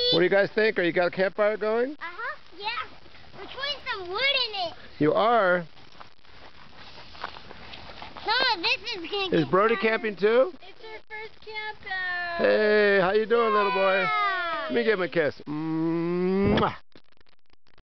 What do you guys think? Are you got a campfire going? Uh-huh, yeah. We're putting some wood in it. You are? Some of this is going to Is Brody camping too? It's our first camp out. Hey, how you doing, little boy? Yeah. Let me give him a kiss.